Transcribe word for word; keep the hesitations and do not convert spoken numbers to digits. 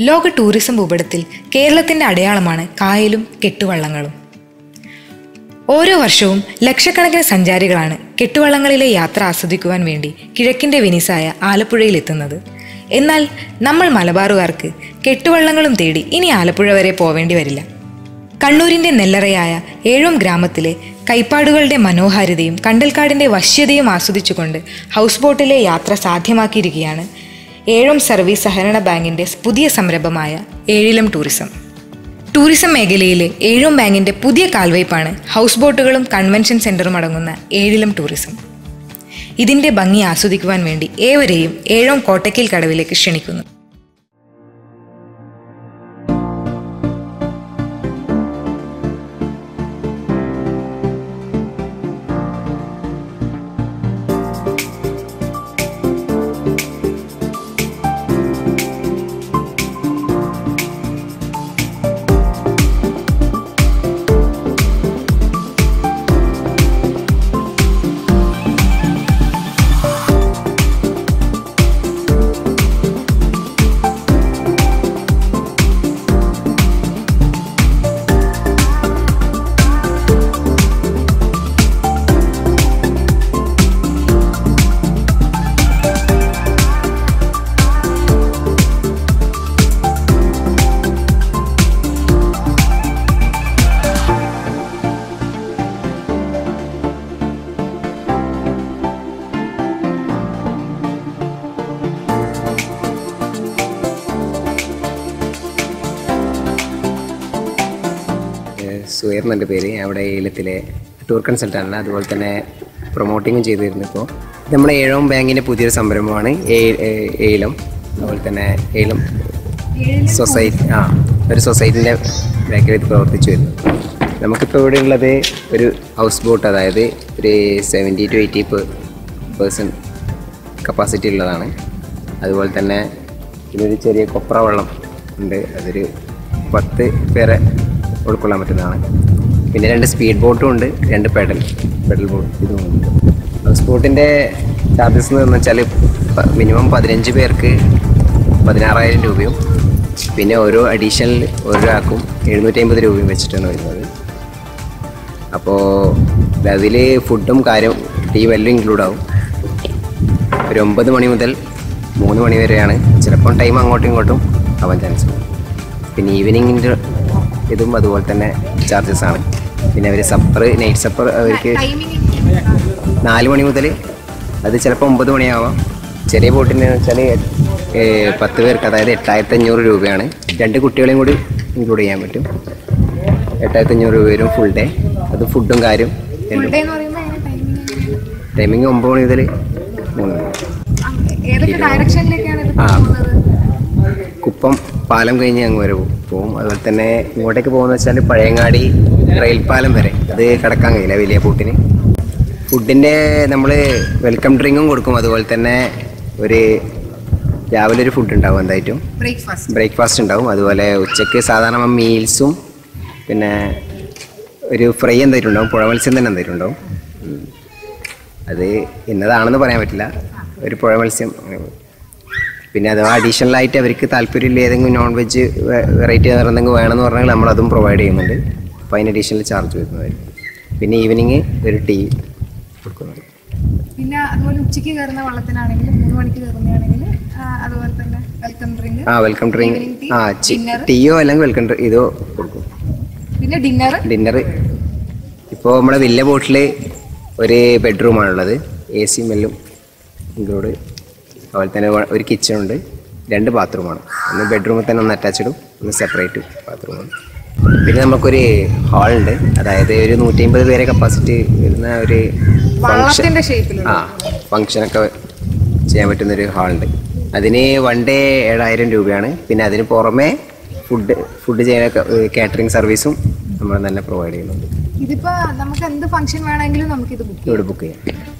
ലോക ടൂറിസം ഭൂപടത്തിൽ കേരളത്തിൻ്റെ അടയാളമാണ് കായലും കെട്ടുവള്ളങ്ങളും. ഓരോ വർഷവും ലക്ഷക്കണക്കിന് സഞ്ചാരികളാണ് കെട്ടുവള്ളങ്ങളിലെ യാത്ര ആസ്വദിക്കുവാൻ വേണ്ടി കിഴക്കിൻ്റെ വെനീസായ ആലപ്പുഴയിലെത്തുന്നത്. എന്നാൽ നമ്മൾ മലബാറുകാർക്ക് കെട്ടുവള്ളങ്ങളും തേടി ഇനി ആലപ്പുഴ വരെ പോവേണ്ടി വരില്ല. കണ്ണൂരിൻ്റെ നെല്ലറയായ ഏഴോം ഗ്രാമത്തിലെ കൈപ്പാടുകളുടെ മനോഹാരിതയും കണ്ടൽക്കാടിൻ്റെ വശ്യതയും ആസ്വദിച്ചുകൊണ്ട് ഹൗസ് ബോട്ടിലെ യാത്ര സാധ്യമാക്കിയിരിക്കുകയാണ് ഏഴോം സർവീസ് സഹകരണ ബാങ്കിൻ്റെ പുതിയ സംരംഭമായ ഏഴിലം ടൂറിസം. ടൂറിസം മേഖലയിലെ ഏഴോം ബാങ്കിൻ്റെ പുതിയ കാൽവയ്പാണ് ഹൗസ് ബോട്ടുകളും കൺവെൻഷൻ സെൻ്ററും അടങ്ങുന്ന ഏഴിലം ടൂറിസം. ഇതിൻ്റെ ഭംഗി ആസ്വദിക്കുവാൻ വേണ്ടി ഏവരെയും ഏഴോം കോട്ടക്കൽ കടവിലേക്ക് ക്ഷണിക്കുന്നു. സുഹേർ എൻ്റെ പേര്. അവിടെ ഏലത്തിലെ ടൂർ കൺസൾട്ടൻ്റാണ്, അതുപോലെ തന്നെ പ്രൊമോട്ടിങ്ങും ചെയ്തു വരുന്നു. ഇപ്പോൾ നമ്മുടെ ഏഴോം ബാങ്കിൻ്റെ പുതിയൊരു സംരംഭമാണ് ഏലം. അതുപോലെ തന്നെ ഏലം സൊസൈറ്റി ആ ഒരു സൊസൈറ്റീൻ്റെ ബാക്കിൽ ഇത് പ്രവർത്തിച്ചു വരുന്നു. നമുക്കിപ്പോൾ ഇവിടെ ഉള്ളത് ഒരു ഹൗസ് ബോട്ട്, അതായത് ഒരു seventy two eighty percent capacity ഉള്ളതാണ്. അതുപോലെ തന്നെ ഇതൊരു ചെറിയ കൊപ്ര വെള്ളം ഉണ്ട്, അതൊരു പത്ത് പേരെ ഉൾക്കൊള്ളാൻ പറ്റുന്നതാണ്. പിന്നെ രണ്ട് സ്പീഡ് ബോട്ടും ഉണ്ട്, രണ്ട് പെഡൽ പെഡൽ ബോട്ട് ഇതും ഉണ്ട്. ഹൗസ് ബോട്ടിൻ്റെ ചാർജസ് എന്ന് വെച്ചാൽ മിനിമം പതിനഞ്ച് പേർക്ക് പതിനാറായിരം രൂപയും പിന്നെ ഓരോ അഡീഷണൽ ഒരാൾക്കും എഴുന്നൂറ്റി അമ്പത് രൂപയും വെച്ചിട്ടാണ് വരുന്നത്. അപ്പോൾ അതിൽ ഫുഡും കാര്യം ടീം എല്ലാം ഇൻക്ലൂഡ് ആവും. ഒരു ഒമ്പത് മണി മുതൽ മൂന്ന് മണി വരെയാണ്. ചിലപ്പം ടൈം അങ്ങോട്ടും ഇങ്ങോട്ടും ആവാൻ ചാൻസ് ഉണ്ട്. പിന്നെ ഈവനിങ്ങിൻ്റെ ഇതും അതുപോലെ തന്നെ ചാർജസ് ആണ്. പിന്നെ അവർ സപ്പർ നൈറ്റ് സപ്പർ അവർക്ക് നാല് മണി മുതൽ അത് ചിലപ്പോൾ ഒമ്പത് മണിയാവാം. ചെറിയ ബോട്ടിന് വെച്ചാൽ പത്ത് പേർക്ക്, അതായത് എട്ടായിരത്തി അഞ്ഞൂറ് രൂപയാണ്. രണ്ട് കുട്ടികളെയും കൂടി ഇൻക്ലൂഡ് ചെയ്യാൻ പറ്റും. എട്ടായിരത്തി അഞ്ഞൂറ് രൂപ വരും ഫുൾ ഡേ. അത് ഫുഡും കാര്യം ടൈമിങ് ഒമ്പത് മണി മുതൽ മൂന്ന് മണി. ആ കുപ്പം പാലം കഴിഞ്ഞ് അങ്ങ് വരെ പോകും. അതുപോലെ തന്നെ ഇങ്ങോട്ടേക്ക് പോകുന്നത് വെച്ചാൽ പഴയങ്ങാടി റെയിൽ പാലം വരെ അത് കിടക്കാൻ കഴിയില്ല വലിയ ബോട്ടിന്. ഫുഡിൻ്റെ നമ്മൾ വെൽക്കം ഡ്രിങ്കും കൊടുക്കും. അതുപോലെ തന്നെ ഒരു രാവിലെ ഒരു ഫുഡ് ഉണ്ടാവും, എന്തായിട്ടും ബ്രേക്ക്ഫാസ്റ്റ് ഉണ്ടാവും. അതുപോലെ ഉച്ചയ്ക്ക് സാധാരണ മീൽസും പിന്നെ ഒരു ഫ്രൈ എന്തായിട്ടും ഉണ്ടാവും, പുഴ മത്സ്യം തന്നെ എന്തായിട്ടും ഉണ്ടാവും. അത് ഇന്നതാണെന്ന് പറയാൻ പറ്റില്ല, ഒരു പുഴ മത്സ്യം. പിന്നെ അഥവാ അഡീഷണൽ ആയിട്ട് അവർക്ക് താല്പര്യമില്ല ഏതെങ്കിലും നോൺ വെജ് വെറൈറ്റി എന്തെങ്കിലും വേണമെന്ന് പറഞ്ഞാൽ നമ്മളതും പ്രൊവൈഡ് ചെയ്യുന്നുണ്ട്. അപ്പോൾ അതിന് അഡീഷണൽ ചാർജ് വരുന്നതായിരിക്കും. പിന്നെ ഈവനിങ് ഒരു ടീ കൊടുക്കുന്നുണ്ട്. പിന്നെ അതുപോലെ ഉച്ചയ്ക്ക് കയറുന്ന വള്ളത്തിനാണെങ്കിൽ മൂന്ന് മണിക്ക് കയറുന്നതാണെങ്കിൽ അതുപോലെ തന്നെ വെൽക്കം ഡ്രിങ്ക് ആ വെൽക്കം ഡ്രിങ്ക് ആ ടീയോ അല്ലെങ്കിൽ വെൽക്കം ഡ്രിങ്ക് ഇതോ കൊടുക്കും. പിന്നെ ഡിന്നർ ഡിന്നർ ഇപ്പോൾ നമ്മുടെ വലിയ ബോട്ടിൽ ഒരു ബെഡ്റൂമാണുള്ളത്, എ സി മെല്ലും ഇൻക്ലൂഡ്. അതുപോലെ തന്നെ ഒരു കിച്ചണുണ്ട്, രണ്ട് ബാത്റൂമാണ്. ഒന്ന് ബെഡ്റൂമിൽ തന്നെ ഒന്ന് അറ്റാച്ച്ഡും ഒന്ന് സെപ്പറേറ്റ് ബാത്റൂമാണ്. പിന്നെ നമുക്കൊരു ഹാളുണ്ട്, അതായത് ഒരു നൂറ്റി അമ്പത് പേരെ കപ്പാസിറ്റി വരുന്ന ഒരു ഫങ്ഷൻ ആ ഫങ്ഷനൊക്കെ ചെയ്യാൻ പറ്റുന്നൊരു ഹാളുണ്ട്. അതിന് വൺ ഡേ ഏഴായിരം രൂപയാണ്. പിന്നെ അതിന് പുറമെ ഫുഡ് ഫുഡ് ചെയ്യാൻ കാറ്ററിംഗ് സർവീസും നമ്മൾ തന്നെ പ്രൊവൈഡ് ചെയ്യുന്നുണ്ട്. ഇതിപ്പോൾ നമുക്ക് എന്ത് ഫംഗ്ഷൻ വേണമെങ്കിലും നമുക്കിത് ബുക്ക് ഇവിടെ ബുക്ക് ചെയ്യാം.